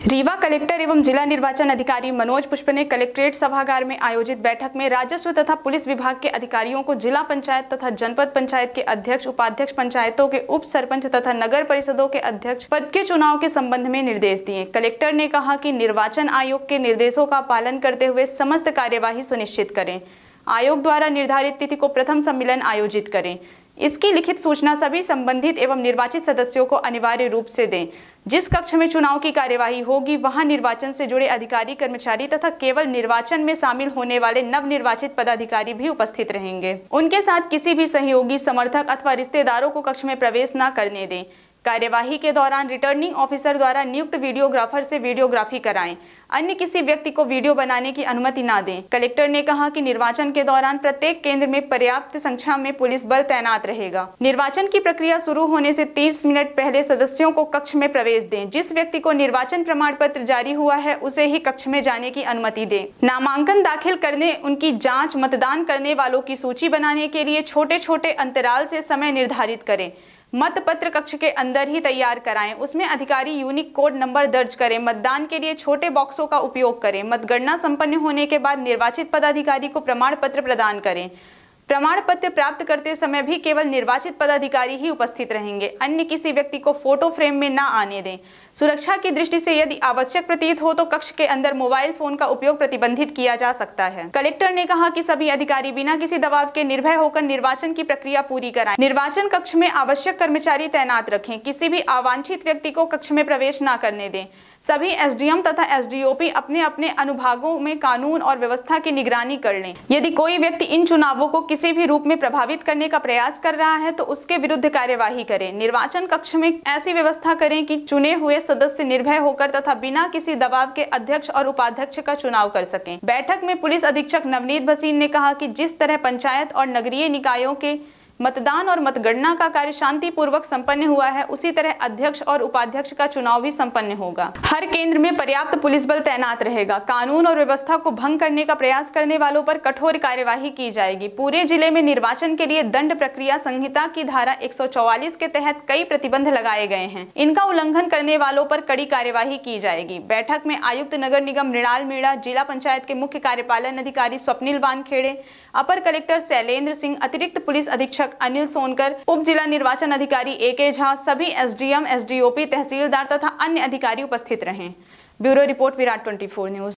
Rewa collector एवं जिला निर्वाचन अधिकारी मनोज पुष्प ने कलेक्ट्रेट सभागार में आयोजित बैठक में राजस्व तथा पुलिस विभाग के अधिकारियों को जिला पंचायत तथा जनपद पंचायत के अध्यक्ष, उपाध्यक्ष, पंचायतों के उप सरपंच तथा नगर परिषदों के अध्यक्ष पद के चुनाव के संबंध में निर्देश दिए। कलेक्टर ने कहा कि निर्वाचन आयोग के निर्देशों का पालन करते हुए समस्त कार्यवाही सुनिश्चित करें। आयोग द्वारा निर्धारित तिथि को प्रथम सम्मेलन आयोजित करें। इसकी लिखित सूचना सभी संबंधित एवं निर्वाचित सदस्यों को अनिवार्य रूप से दें। जिस कक्ष में चुनाव की कार्यवाही होगी वहां निर्वाचन से जुड़े अधिकारी, कर्मचारी तथा केवल निर्वाचन में शामिल होने वाले नवनिर्वाचित पदाधिकारी भी उपस्थित रहेंगे। उनके साथ किसी भी सहयोगी, समर्थक अथवा रिश्तेदारों को कक्ष में प्रवेश न करने दें। कार्यवाही के दौरान रिटर्निंग ऑफिसर द्वारा नियुक्त वीडियोग्राफर से वीडियोग्राफी कराएं। अन्य किसी व्यक्ति को वीडियो बनाने की अनुमति न दें। कलेक्टर ने कहा कि निर्वाचन के दौरान प्रत्येक केंद्र में पर्याप्त संख्या में पुलिस बल तैनात रहेगा। निर्वाचन की प्रक्रिया शुरू होने से 30 मिनट पहले सदस्यों को कक्ष में प्रवेश दें। जिस व्यक्ति को निर्वाचन प्रमाण पत्र जारी हुआ है उसे ही कक्ष में जाने की अनुमति दें। नामांकन दाखिल करने, उनकी जाँच, मतदान करने वालों की सूची बनाने के लिए छोटे छोटे अंतराल से समय निर्धारित करें। मतपत्र कक्ष के अंदर ही तैयार कराएं। उसमें अधिकारी यूनिक कोड नंबर दर्ज करें। मतदान के लिए छोटे बॉक्सों का उपयोग करें। मतगणना संपन्न होने के बाद निर्वाचित पदाधिकारी को प्रमाण पत्र प्रदान करें। प्रमाण पत्र प्राप्त करते समय भी केवल निर्वाचित पदाधिकारी ही उपस्थित रहेंगे। अन्य किसी व्यक्ति को फोटो फ्रेम में न आने दें। सुरक्षा की दृष्टि से यदि आवश्यक प्रतीत हो तो कक्ष के अंदर मोबाइल फोन का उपयोग प्रतिबंधित किया जा सकता है। कलेक्टर ने कहा कि सभी अधिकारी बिना किसी दबाव के निर्भय होकर निर्वाचन की प्रक्रिया पूरी कराएं। निर्वाचन कक्ष में आवश्यक कर्मचारी तैनात रखें। किसी भी अवांछित व्यक्ति को कक्ष में प्रवेश न करने दें। सभी एसडीएम तथा एसडीओपी अपने अपने अनुभागों में कानून और व्यवस्था की निगरानी कर लें। यदि कोई व्यक्ति इन चुनावों को किसी भी रूप में प्रभावित करने का प्रयास कर रहा है तो उसके विरुद्ध कार्यवाही करें। निर्वाचन कक्ष में ऐसी व्यवस्था करें कि चुने हुए सदस्य निर्भय होकर तथा बिना किसी दबाव के अध्यक्ष और उपाध्यक्ष का चुनाव कर सकें। बैठक में पुलिस अधीक्षक नवनीत भसीन ने कहा कि जिस तरह पंचायत और नगरीय निकायों के मतदान और मतगणना का कार्य शांतिपूर्वक संपन्न हुआ है, उसी तरह अध्यक्ष और उपाध्यक्ष का चुनाव भी संपन्न होगा। हर केंद्र में पर्याप्त पुलिस बल तैनात रहेगा। कानून और व्यवस्था को भंग करने का प्रयास करने वालों पर कठोर कार्यवाही की जाएगी। पूरे जिले में निर्वाचन के लिए दंड प्रक्रिया संहिता की धारा 144 के तहत कई प्रतिबंध लगाए गए हैं। इनका उल्लंघन करने वालों पर कड़ी कार्यवाही की जाएगी। बैठक में आयुक्त नगर निगम मृणाल मीणा, जिला पंचायत के मुख्य कार्यपालन अधिकारी स्वप्निल वानखेड़े, अपर कलेक्टर शैलेंद्र सिंह, अतिरिक्त पुलिस अधीक्षक अनिल सोनकर, उप जिला निर्वाचन अधिकारी AK झा, सभी एसडीएम, एसडीओपी, तहसीलदार तथा अन्य अधिकारी उपस्थित रहे। Bureau report, Virat 24 news.